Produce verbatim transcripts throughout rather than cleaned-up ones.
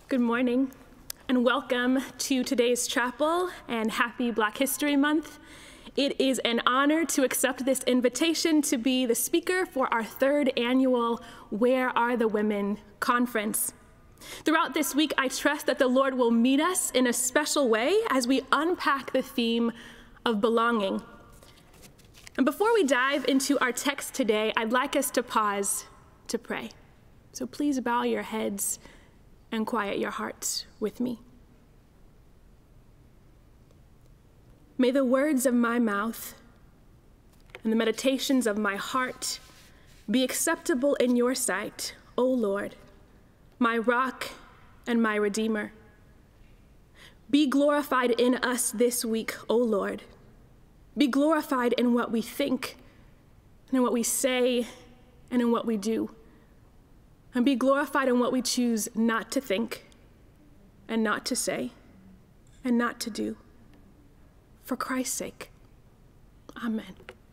Good morning, and welcome to today's chapel, and happy Black History Month. It is an honor to accept this invitation to be the speaker for our third annual Where Are the Women conference. Throughout this week, I trust that the Lord will meet us in a special way as we unpack the theme of belonging. And before we dive into our text today, I'd like us to pause to pray. So please bow your heads and quiet your hearts with me. May the words of my mouth and the meditations of my heart be acceptable in your sight, O Lord, my rock and my redeemer. Be glorified in us this week, O Lord. Be glorified in what we think, and in what we say, and in what we do. And be glorified in what we choose not to think, and not to say, and not to do. For Christ's sake, amen.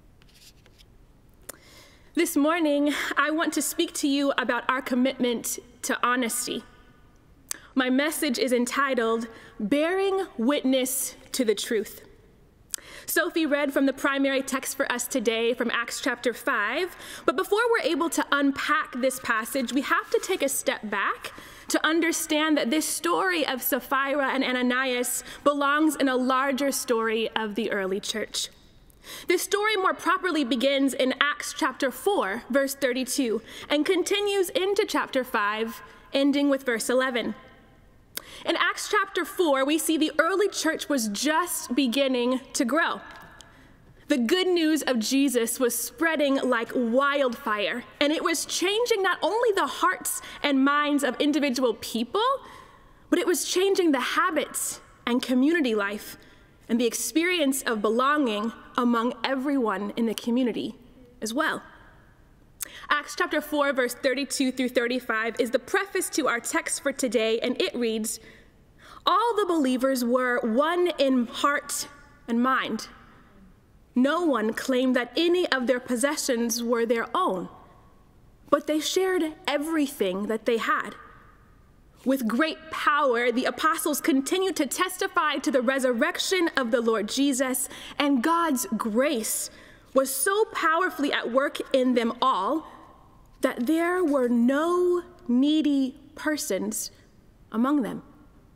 This morning, I want to speak to you about our commitment to honesty. My message is entitled, Bearing Witness to the Truth. Sophie read from the primary text for us today from Acts chapter five, but before we're able to unpack this passage, we have to take a step back to understand that this story of Sapphira and Ananias belongs in a larger story of the early church. This story more properly begins in Acts chapter four, verse thirty-two, and continues into chapter five, ending with verse eleven. In Acts chapter four, we see the early church was just beginning to grow. The good news of Jesus was spreading like wildfire, and it was changing not only the hearts and minds of individual people, but it was changing the habits and community life and the experience of belonging among everyone in the community as well. Acts chapter four, verse thirty-two through thirty-five is the preface to our text for today, and it reads, "All the believers were one in heart and mind. No one claimed that any of their possessions were their own, but they shared everything that they had. With great power, the apostles continued to testify to the resurrection of the Lord Jesus, and God's grace was so powerfully at work in them all that there were no needy persons among them.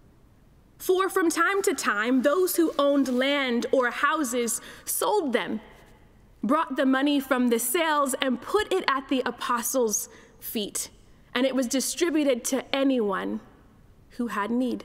For from time to time, those who owned land or houses sold them, brought the money from the sales, and put it at the apostles' feet, and it was distributed to anyone who had need."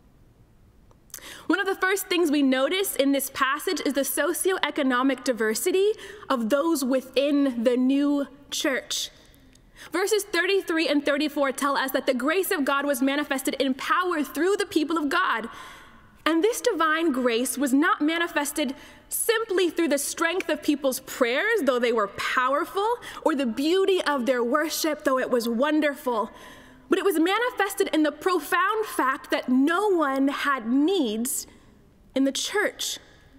One of the first things we notice in this passage is the socioeconomic diversity of those within the new church. Verses thirty-three and thirty-four tell us that the grace of God was manifested in power through the people of God. And this divine grace was not manifested simply through the strength of people's prayers, though they were powerful, or the beauty of their worship, though it was wonderful. But it was manifested in the profound fact that no one had needs in the church.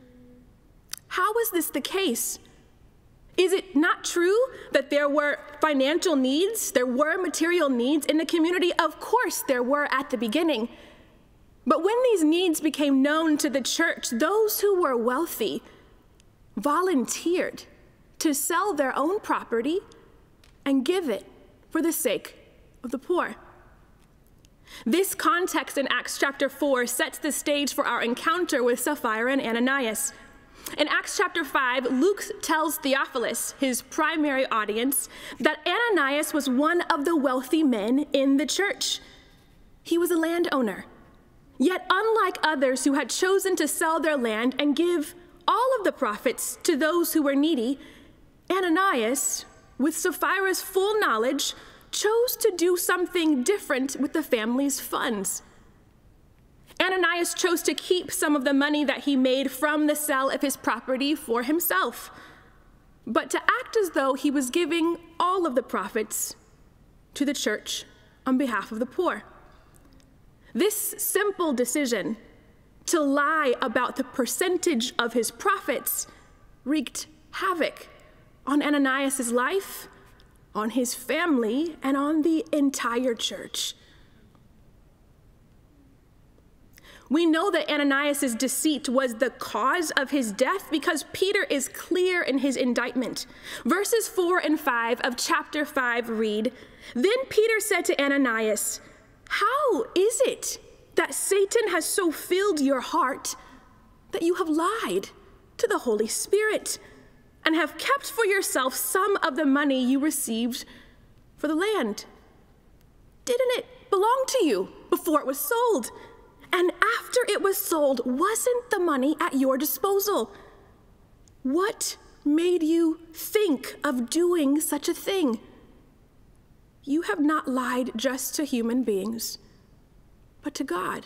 How was this the case? Is it not true that there were financial needs, there were material needs in the community? Of course there were at the beginning. But when these needs became known to the church, those who were wealthy volunteered to sell their own property and give it for the sake of the poor. This context in Acts chapter four sets the stage for our encounter with Sapphira and Ananias. In Acts chapter five, Luke tells Theophilus, his primary audience, that Ananias was one of the wealthy men in the church. He was a landowner. Yet unlike others who had chosen to sell their land and give all of the profits to those who were needy, Ananias, with Sapphira's full knowledge, chose to do something different with the family's funds. Ananias chose to keep some of the money that he made from the sale of his property for himself, but to act as though he was giving all of the profits to the church on behalf of the poor. This simple decision to lie about the percentage of his profits wreaked havoc on Ananias' life, on his family, and on the entire church. We know that Ananias' deceit was the cause of his death because Peter is clear in his indictment. Verses four and five of chapter five read, "Then Peter said to Ananias, 'How is it that Satan has so filled your heart that you have lied to the Holy Spirit and have kept for yourself some of the money you received for the land? Didn't it belong to you before it was sold? And after it was sold, wasn't the money at your disposal? What made you think of doing such a thing? You have not lied just to human beings, but to God.'"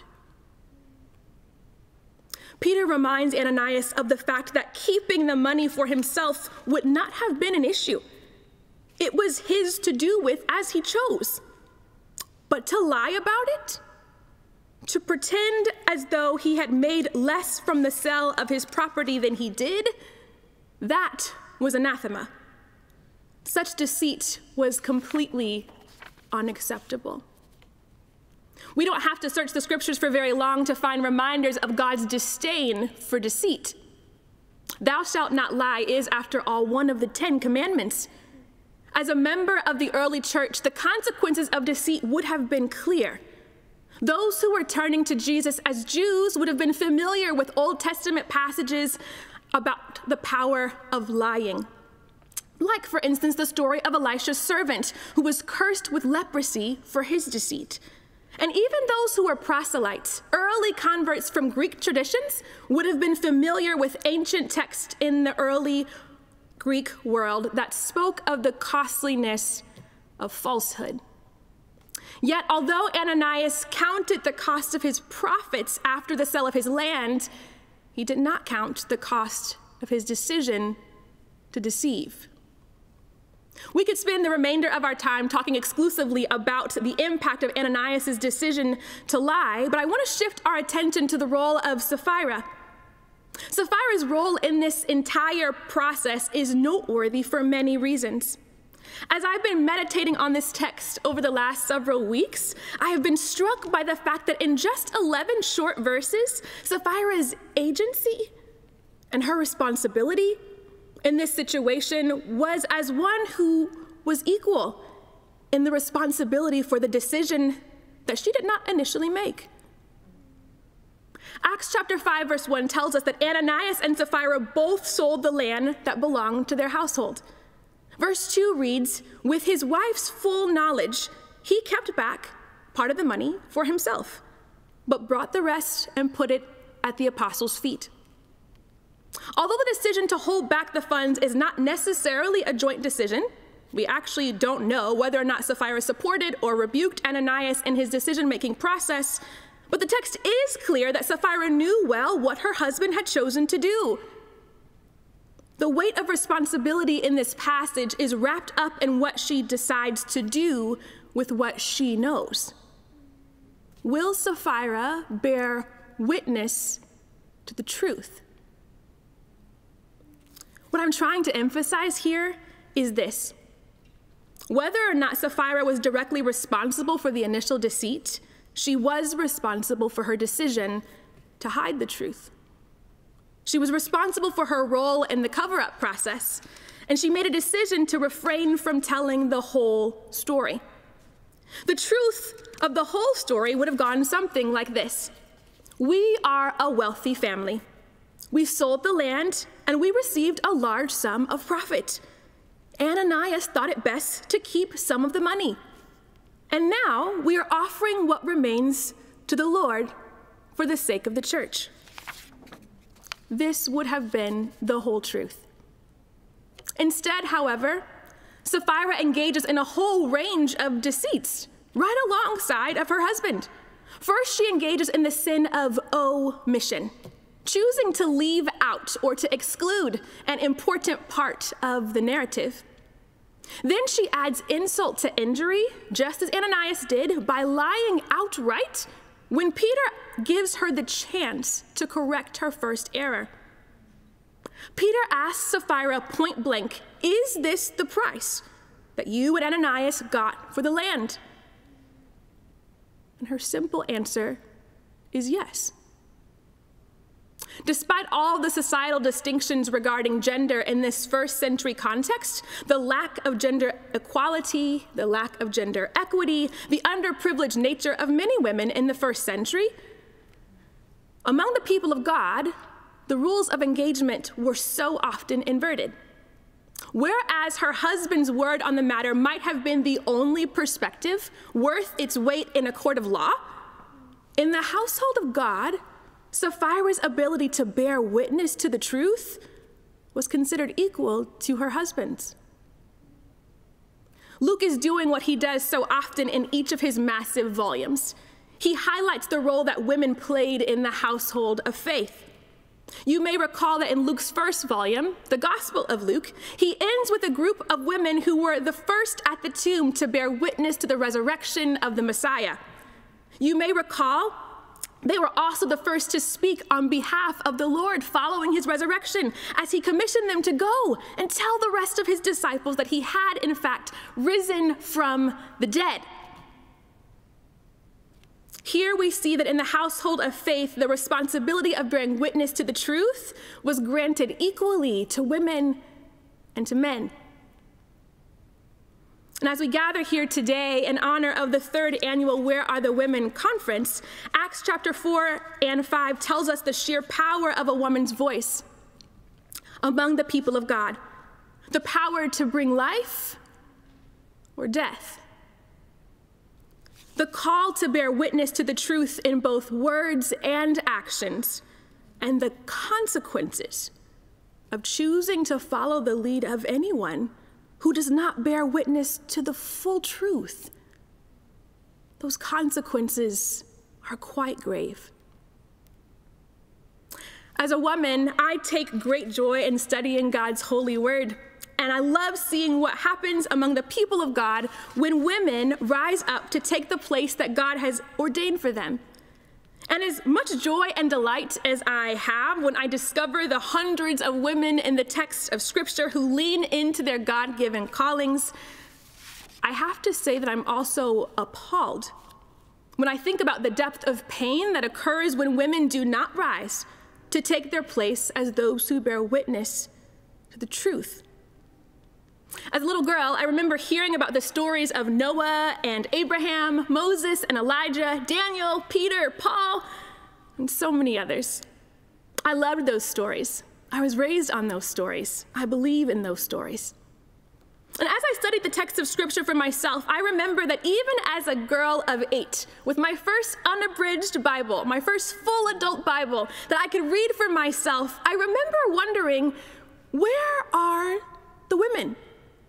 Peter reminds Ananias of the fact that keeping the money for himself would not have been an issue. It was his to do with as he chose. But to lie about it, to pretend as though he had made less from the sale of his property than he did, that was anathema. Such deceit was completely unacceptable. We don't have to search the scriptures for very long to find reminders of God's disdain for deceit. "Thou shalt not lie" is, after all, one of the Ten Commandments. As a member of the early church, the consequences of deceit would have been clear. Those who were turning to Jesus as Jews would have been familiar with Old Testament passages about the power of lying. Like, for instance, the story of Elisha's servant who was cursed with leprosy for his deceit. And even those who were proselytes, early converts from Greek traditions, would have been familiar with ancient texts in the early Greek world that spoke of the costliness of falsehood. Yet, although Ananias counted the cost of his profits after the sale of his land, he did not count the cost of his decision to deceive. We could spend the remainder of our time talking exclusively about the impact of Ananias' decision to lie, but I want to shift our attention to the role of Sapphira. Sapphira's role in this entire process is noteworthy for many reasons. As I've been meditating on this text over the last several weeks, I have been struck by the fact that in just eleven short verses, Sapphira's agency and her responsibility in this situation was as one who was equal in the responsibility for the decision that she did not initially make. Acts chapter five, verse one tells us that Ananias and Sapphira both sold the land that belonged to their household. Verse two reads, "With his wife's full knowledge, he kept back part of the money for himself, but brought the rest and put it at the apostles' feet." Although the decision to hold back the funds is not necessarily a joint decision, we actually don't know whether or not Sapphira supported or rebuked Ananias in his decision-making process, but the text is clear that Sapphira knew well what her husband had chosen to do. The weight of responsibility in this passage is wrapped up in what she decides to do with what she knows. Will Sapphira bear witness to the truth? What I'm trying to emphasize here is this. Whether or not Sapphira was directly responsible for the initial deceit, she was responsible for her decision to hide the truth. She was responsible for her role in the cover-up process, and she made a decision to refrain from telling the whole story. The truth of the whole story would have gone something like this. We are a wealthy family. We sold the land, and we received a large sum of profit. Ananias thought it best to keep some of the money. And now we are offering what remains to the Lord for the sake of the church. This would have been the whole truth. Instead, however, Sapphira engages in a whole range of deceits right alongside of her husband. First, she engages in the sin of omission, choosing to leave out or to exclude an important part of the narrative. Then she adds insult to injury, just as Ananias did, by lying outright when Peter gives her the chance to correct her first error. Peter asks Sapphira point blank, "Is this the price that you and Ananias got for the land?" And her simple answer is yes. Despite all the societal distinctions regarding gender in this first century context, the lack of gender equality, the lack of gender equity, the underprivileged nature of many women in the first century, among the people of God, the rules of engagement were so often inverted. Whereas her husband's word on the matter might have been the only perspective worth its weight in a court of law, in the household of God, Sapphira's ability to bear witness to the truth was considered equal to her husband's. Luke is doing what he does so often in each of his massive volumes. He highlights the role that women played in the household of faith. You may recall that in Luke's first volume, the Gospel of Luke, he ends with a group of women who were the first at the tomb to bear witness to the resurrection of the Messiah. You may recall they were also the first to speak on behalf of the Lord following his resurrection, as he commissioned them to go and tell the rest of his disciples that he had, in fact, risen from the dead. Here we see that in the household of faith, the responsibility of bearing witness to the truth was granted equally to women and to men. And as we gather here today in honor of the third annual Where Are the Women conference, Acts chapter four and five tells us the sheer power of a woman's voice among the people of God, the power to bring life or death, the call to bear witness to the truth in both words and actions, and the consequences of choosing to follow the lead of anyone who does not bear witness to the full truth. Those consequences are quite grave. As a woman, I take great joy in studying God's holy word, and I love seeing what happens among the people of God when women rise up to take the place that God has ordained for them. And as much joy and delight as I have when I discover the hundreds of women in the text of Scripture who lean into their God-given callings, I have to say that I'm also appalled when I think about the depth of pain that occurs when women do not rise to take their place as those who bear witness to the truth. As a little girl, I remember hearing about the stories of Noah and Abraham, Moses and Elijah, Daniel, Peter, Paul, and so many others. I loved those stories. I was raised on those stories. I believe in those stories. And as I studied the text of Scripture for myself, I remember that even as a girl of eight, with my first unabridged Bible, my first full adult Bible that I could read for myself, I remember wondering, where are the women?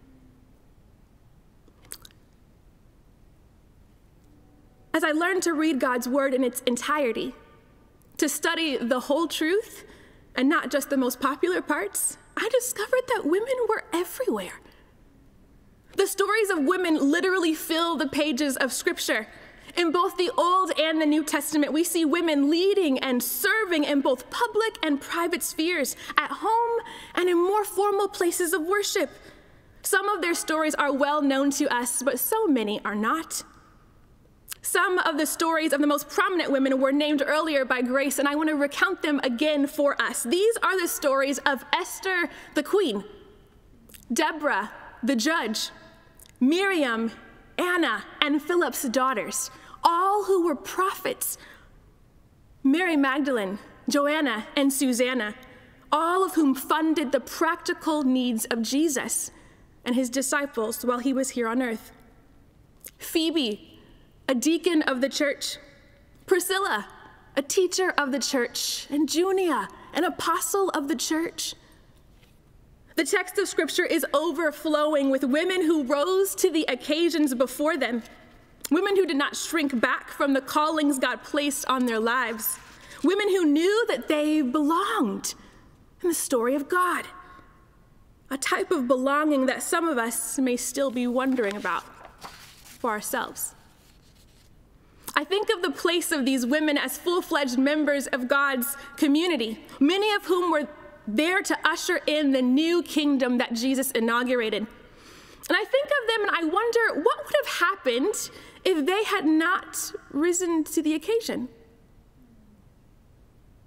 As I learned to read God's word in its entirety, to study the whole truth and not just the most popular parts, I discovered that women were everywhere. The stories of women literally fill the pages of Scripture. In both the Old and the New Testament, we see women leading and serving in both public and private spheres, at home and in more formal places of worship. Some of their stories are well known to us, but so many are not. Some of the stories of the most prominent women were named earlier by Grace, and I want to recount them again for us. These are the stories of Esther the queen, Deborah the judge, Miriam, Anna, and Philip's daughters, all who were prophets, Mary Magdalene, Joanna, and Susanna, all of whom funded the practical needs of Jesus and his disciples while he was here on earth. Phoebe, a deacon of the church, Priscilla, a teacher of the church, and Junia, an apostle of the church. The text of Scripture is overflowing with women who rose to the occasions before them, women who did not shrink back from the callings God placed on their lives, women who knew that they belonged in the story of God, a type of belonging that some of us may still be wondering about for ourselves. I think of the place of these women as full-fledged members of God's community, many of whom were there to usher in the new kingdom that Jesus inaugurated. And I think of them and I wonder what would have happened if they had not risen to the occasion. What would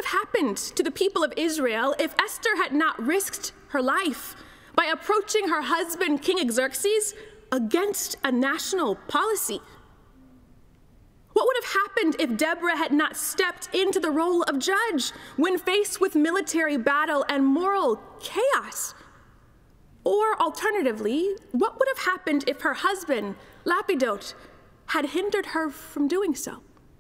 have happened to the people of Israel if Esther had not risked her life by approaching her husband, King Xerxes, against a national policy? What would have happened if Deborah had not stepped into the role of judge when faced with military battle and moral chaos? Or alternatively, what would have happened if her husband, Lapidot, had hindered her from doing so?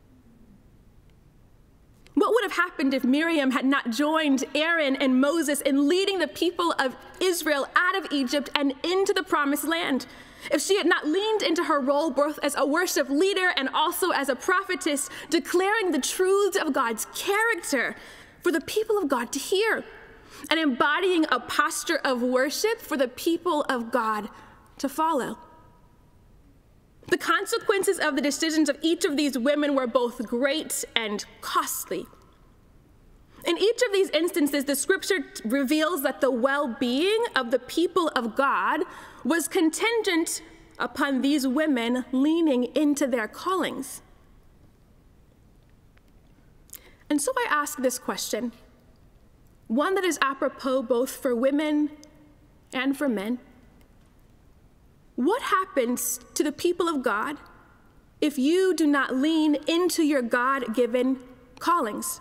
What would have happened if Miriam had not joined Aaron and Moses in leading the people of Israel out of Egypt and into the promised land? If she had not leaned into her role both as a worship leader and also as a prophetess, declaring the truths of God's character for the people of God to hear, and embodying a posture of worship for the people of God to follow. The consequences of the decisions of each of these women were both great and costly. In each of these instances, the scripture reveals that the well-being of the people of God was contingent upon these women leaning into their callings. And so I ask this question, one that is apropos both for women and for men. What happens to the people of God if you do not lean into your God-given callings?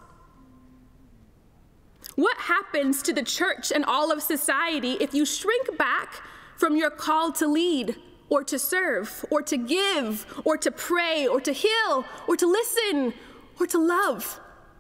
What happens to the church and all of society if you shrink back from your call to lead or to serve or to give or to pray or to heal or to listen or to love?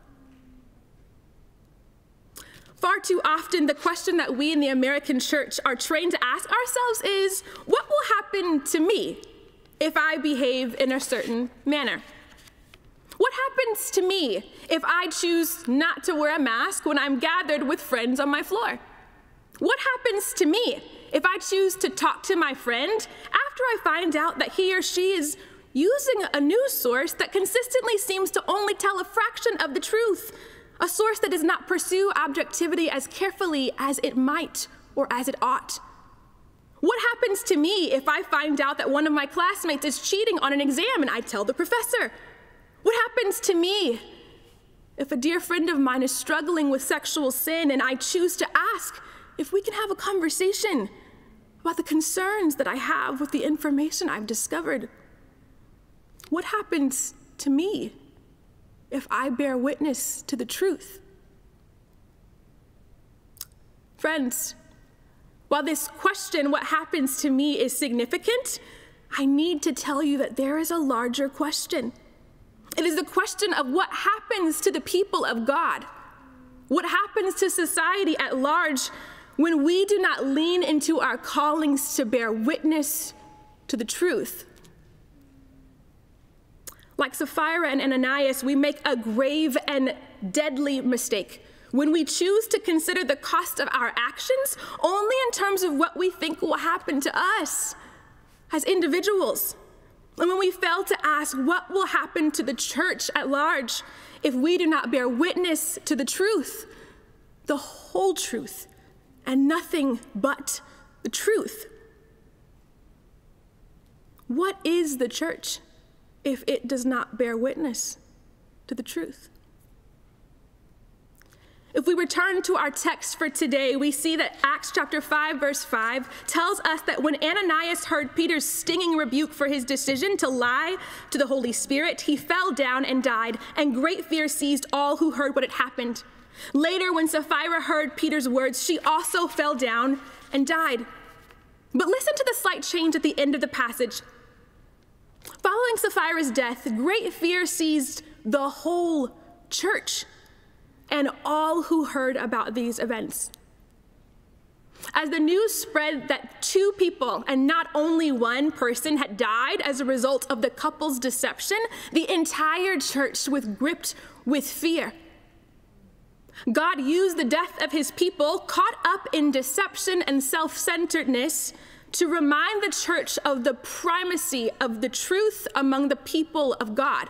Far too often, the question that we in the American church are trained to ask ourselves is, what will happen to me if I behave in a certain manner? What happens to me if I choose not to wear a mask when I'm gathered with friends on my floor? What happens to me if I choose to talk to my friend after I find out that he or she is using a news source that consistently seems to only tell a fraction of the truth? A source that does not pursue objectivity as carefully as it might or as it ought? What happens to me if I find out that one of my classmates is cheating on an exam and I tell the professor? What happens to me if a dear friend of mine is struggling with sexual sin and I choose to ask if we can have a conversation about the concerns that I have with the information I've discovered? What happens to me if I bear witness to the truth? Friends, while this question, what happens to me, is significant, I need to tell you that there is a larger question. It is the question of what happens to the people of God. What happens to society at large when we do not lean into our callings to bear witness to the truth? Like Sapphira and Ananias, we make a grave and deadly mistake when we choose to consider the cost of our actions only in terms of what we think will happen to us as individuals. And when we fail to ask what will happen to the church at large if we do not bear witness to the truth, the whole truth, and nothing but the truth. What is the church if it does not bear witness to the truth? If we return to our text for today, we see that Acts chapter five, verse five tells us that when Ananias heard Peter's stinging rebuke for his decision to lie to the Holy Spirit, he fell down and died, and great fear seized all who heard what had happened. Later, when Sapphira heard Peter's words, she also fell down and died. But listen to the slight change at the end of the passage. Following Sapphira's death, great fear seized the whole church and all who heard about these events. As the news spread that two people and not only one person had died as a result of the couple's deception, the entire church was gripped with fear. God used the death of his people, caught up in deception and self-centeredness, to remind the church of the primacy of the truth among the people of God.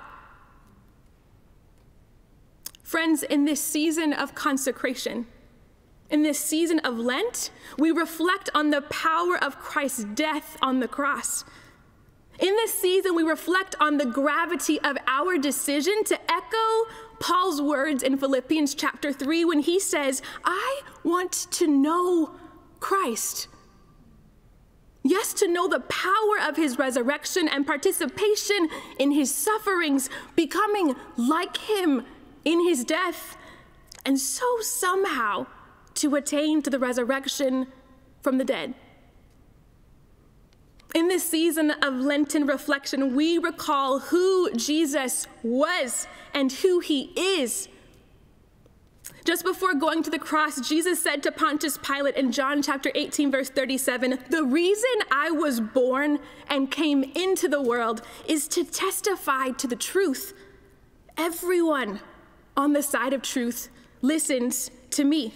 Friends, in this season of consecration, in this season of Lent, we reflect on the power of Christ's death on the cross. In this season, we reflect on the gravity of our decision to echo Paul's words in Philippians chapter three when he says, I want to know Christ. Yes, to know the power of his resurrection and participation in his sufferings, becoming like him in his death, and so somehow to attain to the resurrection from the dead. In this season of Lenten reflection, we recall who Jesus was and who he is. Just before going to the cross, Jesus said to Pontius Pilate in John chapter eighteen, verse thirty-seven, the reason I was born and came into the world is to testify to the truth. Everyone on the side of truth listens to me.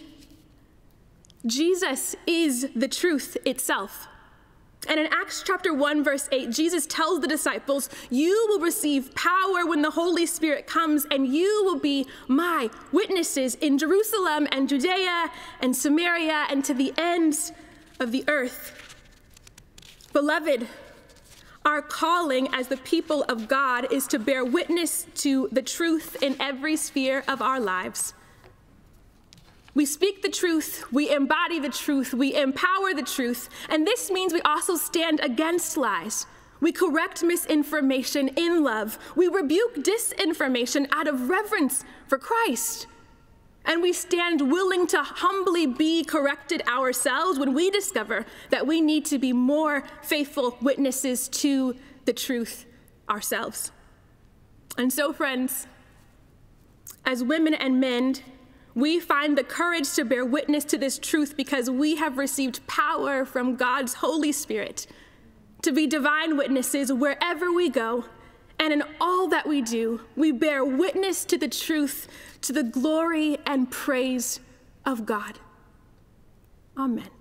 Jesus is the truth itself. And in Acts chapter one, verse eight, Jesus tells the disciples, you will receive power when the Holy Spirit comes, and you will be my witnesses in Jerusalem and Judea and Samaria and to the ends of the earth. Beloved, our calling as the people of God is to bear witness to the truth in every sphere of our lives. We speak the truth, we embody the truth, we empower the truth, and this means we also stand against lies. We correct misinformation in love. We rebuke disinformation out of reverence for Christ. And we stand willing to humbly be corrected ourselves when we discover that we need to be more faithful witnesses to the truth ourselves. And so, friends, as women and men, we find the courage to bear witness to this truth because we have received power from God's Holy Spirit to be divine witnesses wherever we go, and in all that we do, we bear witness to the truth to the glory and praise of God. Amen.